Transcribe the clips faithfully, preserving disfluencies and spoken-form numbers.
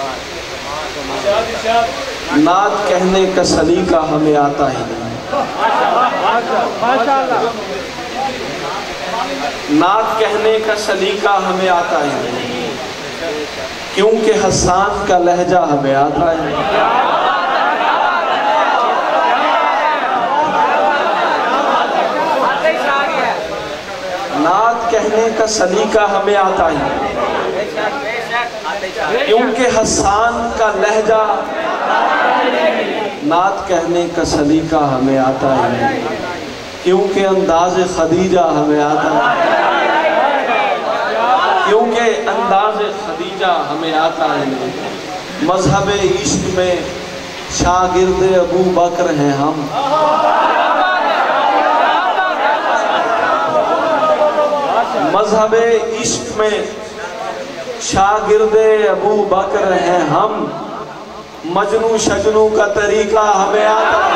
نعت کہنے کا سلیقہ ہمیں آتا ہی نہیں، نعت کہنے کا سلیقہ ہمیں آتا ہی نہیں، کیونکہ حسان کا لہجہ ہمیں آتا ہے۔ نعت کہنے کا سلیقہ ہمیں آتا ہی نہیں، کیونکہ حسان کا لہجہ، نعت کہنے کا سلیقہ ہمیں آتا ہی نہیں، کیونکہ انداز خدیجہ ہمیں آتا ہے، کیونکہ انداز خدیجہ ہمیں آتا ہے۔ مذہب عشق میں شاگرد ابو بکر ہیں ہم، مذہب عشق میں شاگرد ابو بکر ہیں ہم، مجنو شجنو کا طریقہ ہمیں آتا ہے۔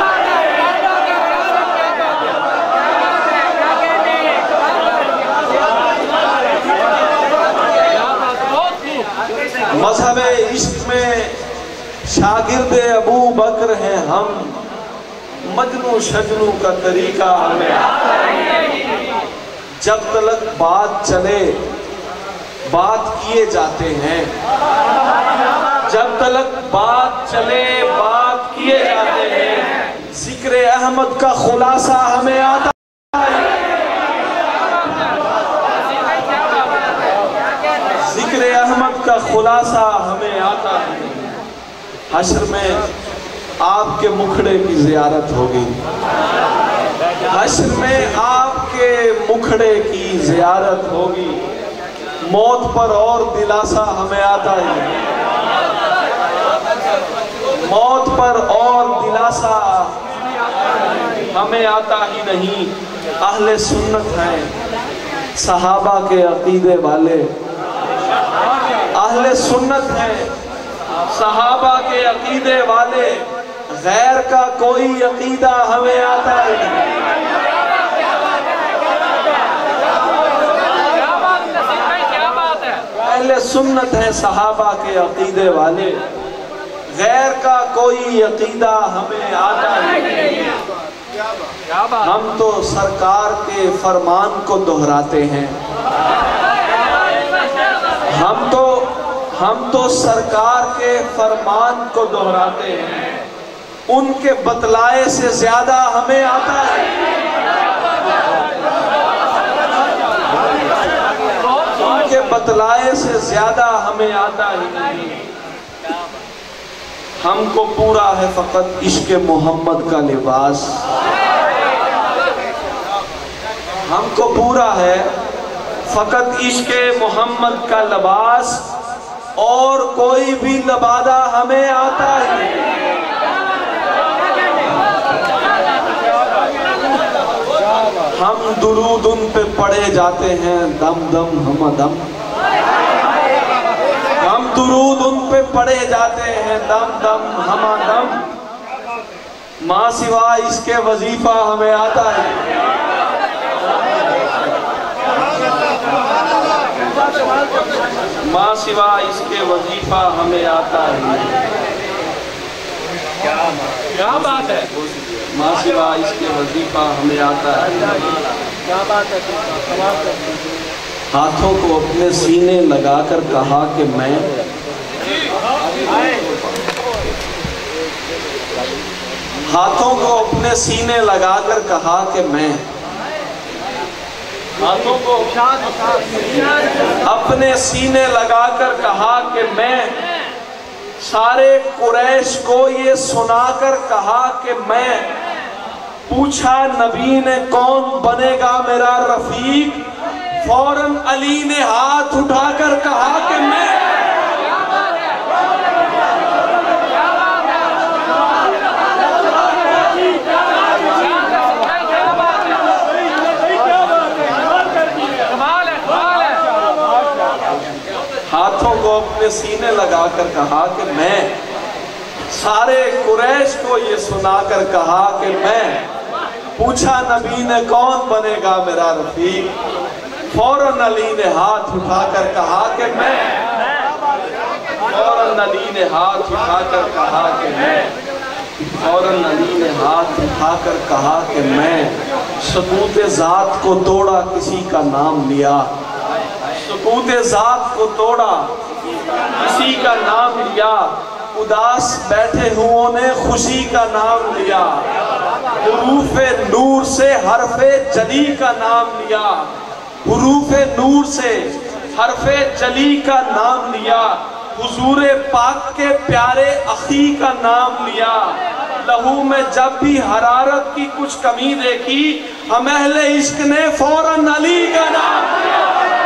مذہب عشق میں شاگرد ابو بکر ہیں ہم، مجنو شجنو کا طریقہ ہمیں آتا ہے۔ جب تلک بات چلے بات کیے جاتے ہیں، جب تلک بات چلے بات کیے جاتے ہیں، ذکر احمد کا خلاصہ ہمیں آتا ہے، ذکر احمد کا خلاصہ ہمیں آتا ہے۔ حشر میں آپ کے مکھڑے کی زیارت ہوگی، حشر میں آپ کے مکھڑے کی زیارت ہوگی، موت پر اور دلاسا ہمیں آتا ہے، موت پر اور دلاسا ہمیں آتا ہی نہیں۔ اہل سنت ہیں صحابہ کے عقیدے والے، اہل سنت ہیں صحابہ کے عقیدے والے، غیر کا کوئی عقیدہ ہمیں آتا ہے نہیں۔ اہل سنت ہیں صحابہ کے عقیدے والے، غیر کا کوئی عقیدہ ہمیں آتا ہے نہیں۔ ہم تو سرکار کے فرمان کو دہراتے ہیں، ہم تو ہم تو سرکار کے فرمان کو دہراتے ہیں، ان کے بتلائے سے زیادہ ہمیں آتا ہے، ان کے بتلائے سے زیادہ ہمیں آتا ہی نہیں۔ ہم کو پورا ہے فقط عشق محمد کا لباس، ہم کو پورا ہے فقط عشق محمد کا لباس، اور کوئی بھی لبادہ ہمیں آتا ہی نہیں۔ ہم درود ان پہ پڑھے جاتے ہیں دم دم ہم دم، ہم درود ان پہ پڑھے جاتے ہیں دم دم ہم دم، ماں سوا اس کے وظیفہ ہمیں آتا ہے، ماں سوا اس کے وظیفہ ہمیں آتا ہے۔ کیا بات ہے، ماں سوا اس کے وظیفہ ہمیں آتا ہے۔ ہاتھوں کو اپنے سینے لگا کر کہا کہ میں، ہاتھوں کو اپنے سینے لگا کر کہا کہ میں، ہاتھوں کو اپنے سینے لگا کر کہا کہ میں، سارے قریش کو یہ سنا کر کہا کہ میں، پوچھا نبی نے کون بنے گا میرا رفیق، فوراً علی نے ہاتھ اٹھا کر کہا کہ میں۔ ہاتھوں کو اپنے سینے لگا کر کہا کہ میں، سارے قریش کو یہ سنا کر کہا کہ میں، پوچھا نبی نے کون بنے گا میرا رفیق، فوراً علی نے ہاتھ اٹھا کر کہا کہ میں۔ فوراً علی نے ہاتھ اٹھا کر کہا کہ میں فوراً علی نے ہاتھ اٹھا کر کہا کہ میں سکوت ذات کو توڑا کسی کا نام لیا، سکوت ذات کو توڑا کسی کا نام لیا، اداس بیٹھے ہوں نے خوشی کا نام لیا، حروف نور سے حرف جلی کا نام لیا، حروف نور سے حرف جلی کا نام لیا، حضور پاک کے پیارے اخی کا نام لیا، لہو میں جب بھی حرارت کی کچھ کمی دیکھی ہم اہل عشق نے فوراً علی کا نام لیا۔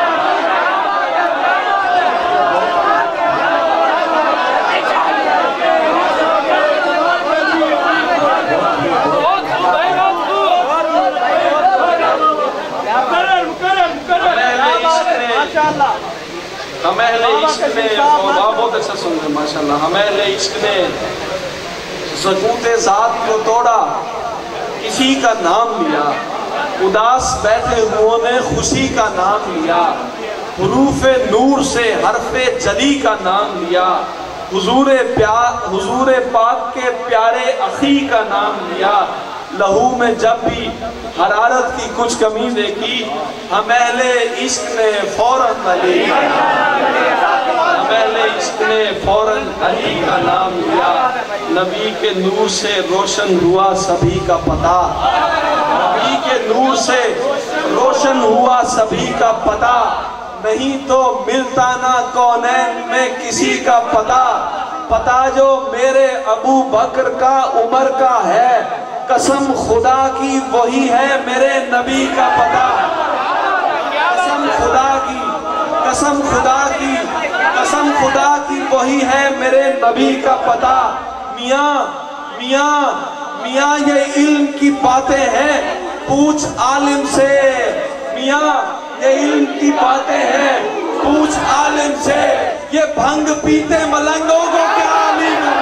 ہم اہل عشق نے بہت اچھا سن رہے ماشاءاللہ ہم اہل عشق نے سکوت ذات کو توڑا کسی کا نام لیا، اداس بیٹھے ہوں نے خوشی کا نام لیا، حروف نور سے حرف جلی کا نام لیا، حضور پیار حضور پاک کے پیارے اخی کا نام لیا، لہو میں جب بھی حرارت کی کچھ کمی دیکھی ہم اہل عشق نے فوراً علی ہم اہل عشق نے فوراً علی کا نام لیا، نبی کے نور سے روشن ہوا سبھی کا پتہ، نبی کے نور سے روشن ہوا سبھی کا پتہ، نہیں تو ملتا نہ کونین میں کسی کا پتہ، پتہ جو میرے ابو بکر کا عمر کا ہے، قسم خدا کی وہی ہے میرے نبی کا پتہ، قسم خدا کی قسم خدا کی قسم خدا کی وہی ہے میرے نبی کا پتہ، میاں میاں میاں یہ علم کی باتیں ہیں پوچھ عالم سے، میاں یہ علم کی باتیں ہیں پوچھ عالم سے، یہ بھنگ پیتے ملنگوں کو کیا علم ہے؟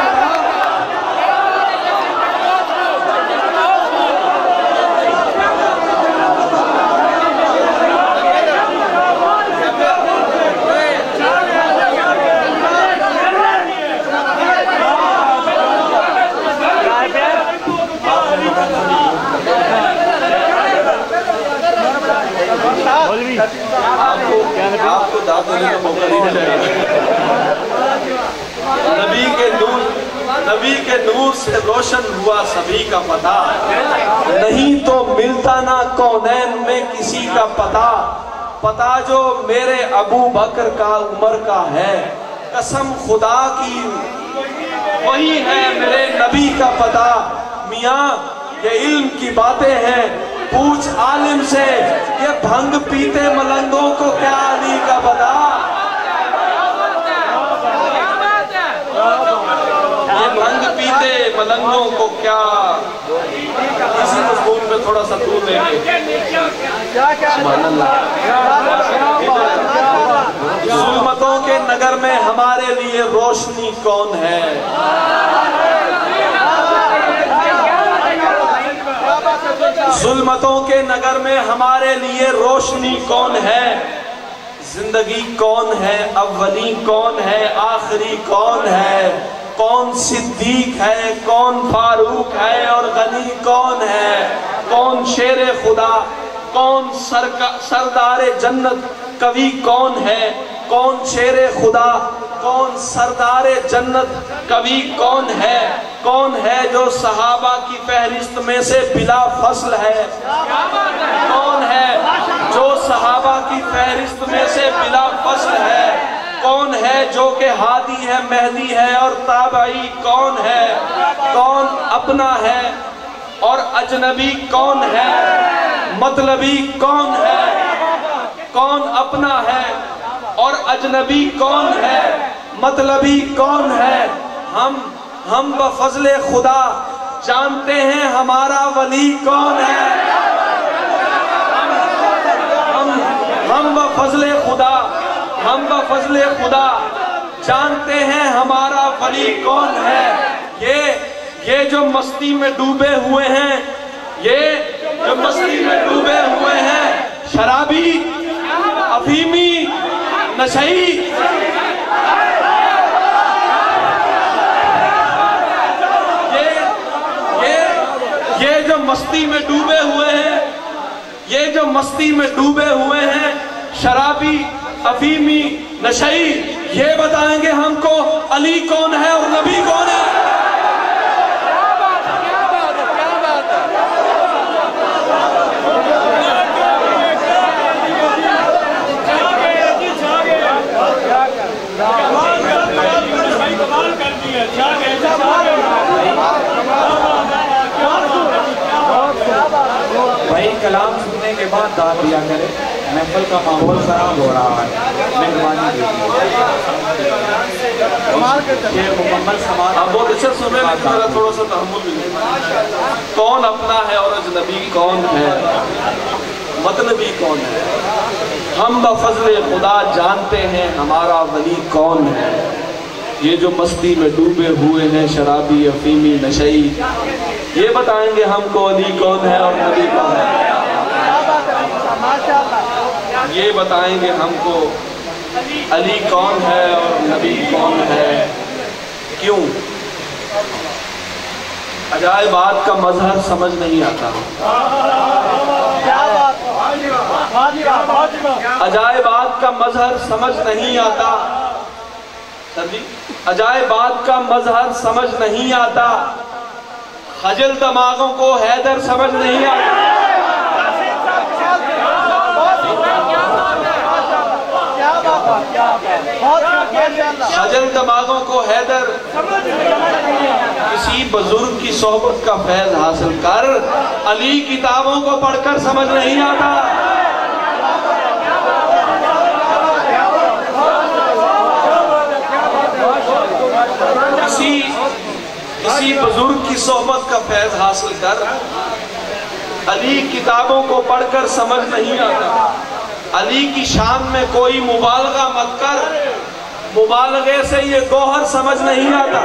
آپ کو داد دینے کا موقع نہیں چاہیے، نبی کے نور نبی کے نور سے روشن ہوا سبھی کا پتہ، نہیں تو ملتا نہ کونین میں کسی کا پتہ، پتہ جو میرے ابو بکر کا عمر کا ہے، قسم خدا کی وہی ہے میرے نبی کا پتہ، میاں یہ علم کی باتیں ہیں پوچھ عالم سے، یہ بھنگ پیتے ملنگوں کو کیا علی کا پتہ، یہ بھنگ پیتے ملنگوں کو کیا، اسی مضمون میں تھوڑا سا دور لیں گے، سبحان اللہ، ظلمتوں کے نگر میں ہمارے لیے روشنی کون ہے، ظلمتوں کے نگر میں ہمارے لیے روشنی کون ہے، زندگی کون ہے، اولی کون ہے، آخری کون ہے، کون صدیق ہے، کون فاروق ہے اور غنی کون ہے، کون شیر خدا، کون سردار جنت کبھی کون ہے، کون شیر خدا، کون سردار جنت کبھی کون ہے، کون ہے جو صحابہ کی فہرست میں سے بلا فصل ہے، کون ہے جو صحابہ کی فہرست میں سے بلا فصل ہے، کون ہے جو کہ ہادی ہے مہدی ہے اور تابعی کون ہے، کون اپنا ہے اور اجنبی کون ہے، مطلبی کون ہے، کون اپنا ہے اور اجنبی کون ہے، مطلبی کون ہے، ہم ہم بفضل خدا جانتے ہیں ہمارا ولی کون ہے، ہم ہم بفضل خدا ہم بفضل خدا جانتے ہیں ہمارا ولی کون ہے، یہ یہ جو مستی میں ڈوبے ہوئے ہیں، یہ جو مستی میں ڈوبے ہوئے ہیں، شرابی، افیمی، نشئی، مستی میں ڈوبے ہوئے ہیں، یہ جو مستی میں ڈوبے ہوئے ہیں، شرابی، افیمی، نشئی، یہ بتائیں گے ہم کو علی کون ہے اور نبی کون ہے؟ بھائی کلام سننے کے بعد داد دیا کرے، محفل کا ماحول خراب ہو رہا ہے، مہربانی کیجیے یہ مکمل سماعت۔ آپ بہت اچھا سن رہے ہیں لیکن میرا تھوڑا سا تحمل بھی، کون اپنا ہے اور اجنبی کون ہے، مطلبی کون ہے؟ ہم بفضل خدا جانتے ہیں ہمارا ولی کون ہے۔ یہ جو مستی میں ڈوبے ہوئے ہیں، شرابی، افیمی، نشئی، یہ بتائیں گے ہم کو علی کون ہے اور نبی کون ہے؟ یہ بتائیں گے ہم کو علی کون ہے اور نبی کون ہے؟ کیوں؟ عجائبات کا مظہر سمجھ نہیں آتا، عجائبات کا مظہر سمجھ نہیں آتا، عجائبات کا مظہر سمجھ نہیں آتا، خجل دماغوں کو حیدر سمجھ نہیں آتا، خجل دماغوں کو حیدر کسی بزرگ کی صحبت کا فیض حاصل کر، علی کتابوں کو پڑھ کر سمجھ نہیں آتا، کسی کسی بزرگ کی صحبت کا فیض حاصل کر، علی کتابوں کو پڑھ کر سمجھ نہیں آتا، علی کی شان میں کوئی مبالغہ مت کر، مبالغے سے یہ گوہر سمجھ نہیں آتا،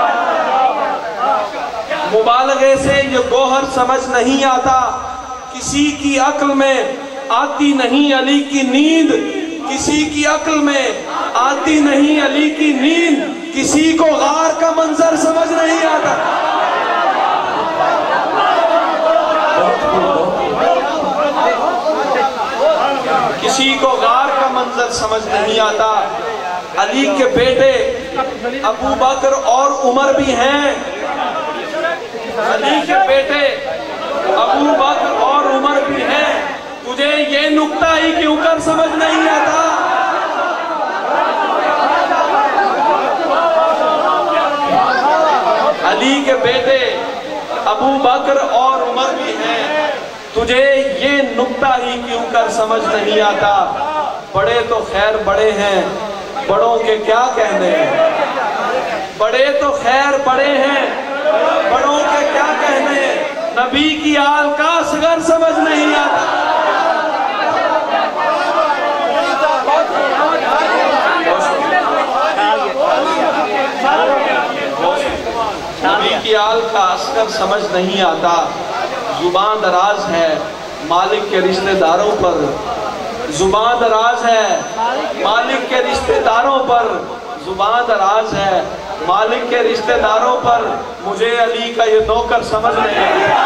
مبالغے سے یہ گوہر سمجھ نہیں آتا، کسی کی عقل میں آتی نہیں علی کی نیند، کسی کی عقل میں آتی نہیں علی کی نیند، کسی کو غار کا منظر سمجھ نہیں آتا، کسی کو غار کا منظر سمجھ نہیں آتا۔ علی کے بیٹے ابو بکر اور عمر بھی ہیں، علی کے بیٹے ابو بکر اور عمر بھی ہیں، تجھے یہ نکتہ ہی کیوں کر سمجھ نہیں آتا؟ علی کے بیٹے ابو بکر اور عمر بھی ہیں، تجھے یہ نکتہ ہی کیوں کر سمجھ نہیں آتا؟ بڑے تو خیر بڑے ہیں، بڑوں کے کیا کہنے ہیں، بڑے تو خیر بڑے ہیں، بڑوں کے کیا کہنے ہیں، نبی کی آل کا اصغر سمجھ نہیں آتا، نبی کی آل کا اصغر سمجھ نہیں آتا، زبان دراز ہے مالک کے رشتہ داروں پر، زبان دراز ہے مالک کے رشتہ داروں پر، زبان دراز ہے مالک کے رشتہ داروں پر، مجھے علی کا یہ نوکر سمجھ نہیں آتا،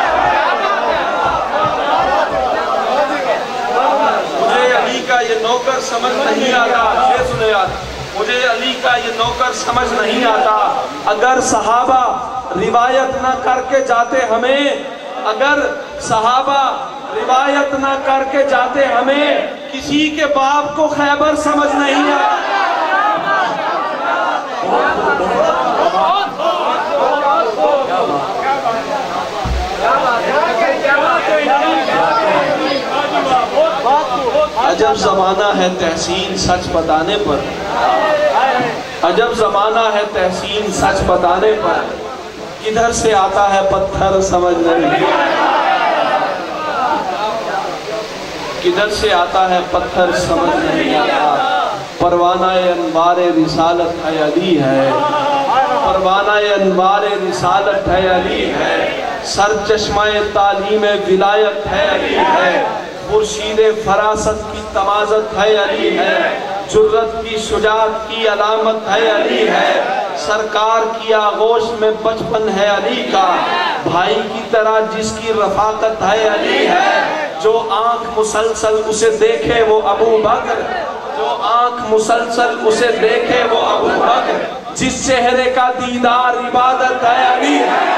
مجھے علی کا یہ نوکر سمجھ نہیں آتا، یہ سنے یاد، مجھے علی کا یہ نوکر سمجھ نہیں آتا۔ اگر صحابہ روایت نہ کر کے جاتے ہمیں، اگر صحابہ روایت نہ کر کے جاتے ہمیں، کسی کے باپ کو خیبر سمجھ نہیں آتا، عجب زمانہ ہے تحسین سچ بتانے پر، عجب زمانہ ہے تحسین سچ بتانے پر، کدھر سے آتا ہے پتھر سمجھ نہیں، کدھر سے آتا ہے پتھر سمجھ نہیں آتا، پروانہ انوار رسالت ہے علی ہے، پروانہ انوار رسالت ہے علی ہے، سر چشمہ تعلیم ولایت ہے علی ہے، خورشید فراست کی تمازت ہے علی ہے، جرت کی شجاعت کی علامت ہے علی ہے، سرکار کی آغوش میں بچپن ہے علی کا، بھائی کی طرح جس کی رفاقت ہے علی ہے، جو آنکھ مسلسل اسے دیکھے وہ ابو بکر، جو آنکھ مسلسل اسے دیکھے وہ ابو بکر، جس چہرے کا دیدار عبادت ہے علی ہے،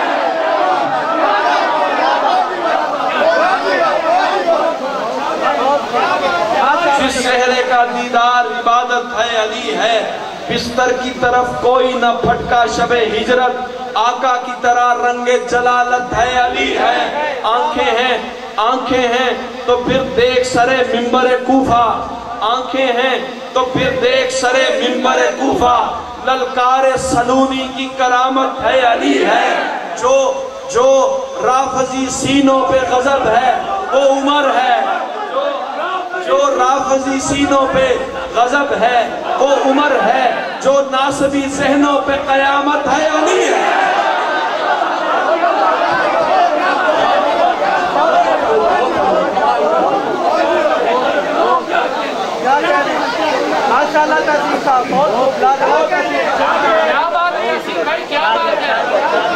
جس چہرے کا دیدار عبادت ہے علی ہے، بستر کی طرف کوئی نہ پھٹکا شب ہجرت، آقا کی طرح رنگ جلالت ہے علی ہے، آنکھیں ہیں آنکھیں ہیں تو پھر دیکھ سرے منبر کوفہ، آنکھیں ہیں تو پھر دیکھ سرے منبر کوفہ، للکار سلونی کی کرامت ہے علی ہے، جو جو رافضی سینوں پہ غضب ہے وہ عمر ہے، جو رافضی سینوں پہ غضب ہے وہ عمر ہے، جو ناصبی ذہنوں پہ قیامت ہے علی ہے، ماشاءاللہ تاثیر صاحب بہت خوب لاجواب کیا بات ہے یاسین بھائی، کیا بات ہے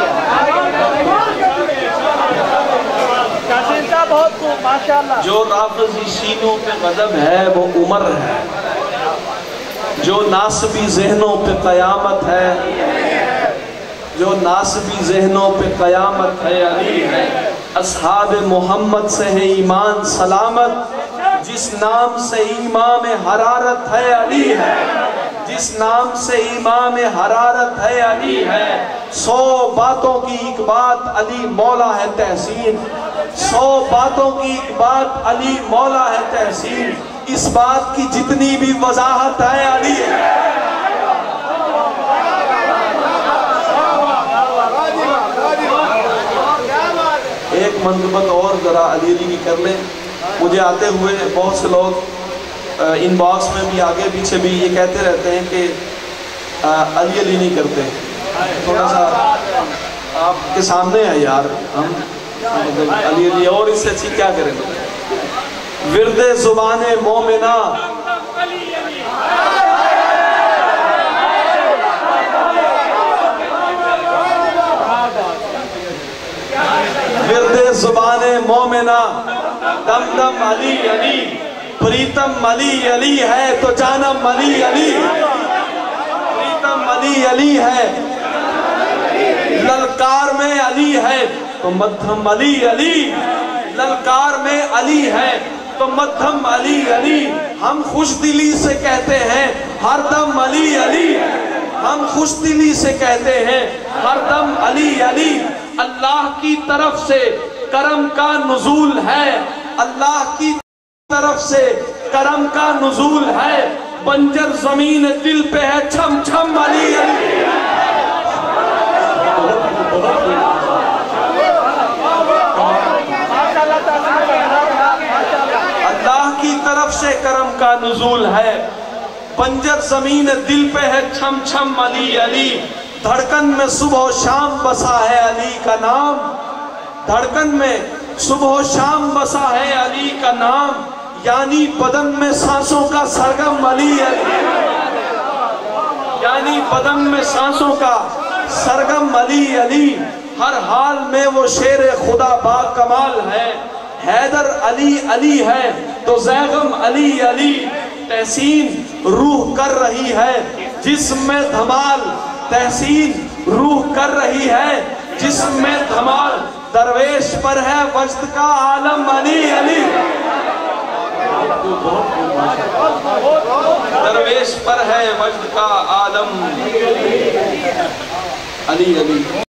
یاسین صاحب، بہت خوب ماشاءاللہ۔ جو رافضی سینوں پہ غضب ہے وہ عمر ہے، جو ناصبی ذہنوں پہ قیامت ہے، جو ناصبی ذہنوں پہ قیامت ہے علی ہے، اصحاب محمد سے ہے ایمان سلامت، جس نام سے امام حرارت ہے علی ہے، جس نام سے امام حرارت ہے علی ہے، سو باتوں کی ایک بات علی مولا ہے تحسین، سو باتوں کی ایک بات علی مولا ہے تحسین، اس بات کی جتنی بھی وضاحت ہے علی ہے، ایک منقبت اور ذرا علی علی کی کر لیں۔ مجھے آتے ہوئے بہت سے لوگ ان باکس میں بھی آگے پیچھے بھی یہ کہتے رہتے ہیں کہ علی علی نہیں کرتے، تھوڑا سا آپ کے سامنے ہے یار، ہم علی علی اور اس سے اچھی کیا کریں گے؟ ورد زبان مومنہ ورد زبان مومنہ دم دم علی علی، پریتم علی علی ہے تو جانم علی علی، پریتم علی علی ہے، للکار میں علی ہے تو مدھم علی علی، للکار میں علی ہے تو مدھم علی علی، ہم خوش دلی سے کہتے ہیں ہر دم علی علی، ہم خوش دلی سے کہتے ہیں ہر دم علی علی، اللہ کی طرف سے کرم کا نزول ہے، اللہ کی طرف سے کرم کا نزول ہے، بنجر زمین دل پہ ہے چھم چھم علی علی، اللہ کی طرف سے کرم کا نزول ہے، بنجر زمین دل پہ ہے چھم چھم علی علی، دھڑکن میں صبح و شام بسا ہے علی کا نام، دھڑکن میں صبح و شام بسا ہے علی کا نام، یعنی بدن میں سانسوں کا سرگم علی علی، یعنی بدن میں سانسوں کا سرگم علی علی، ہر حال میں وہ شیر خدا با کمال ہے، حیدر علی علی ہے تو زیغم علی علی، تحسین روح کر رہی ہے جسم میں دھمال، تحسین روح کر رہی ہے جسم میں دھمال، درویش پر ہے وجد کا عالم علی علی، درویش پر ہے وجد کا عالم علی علی۔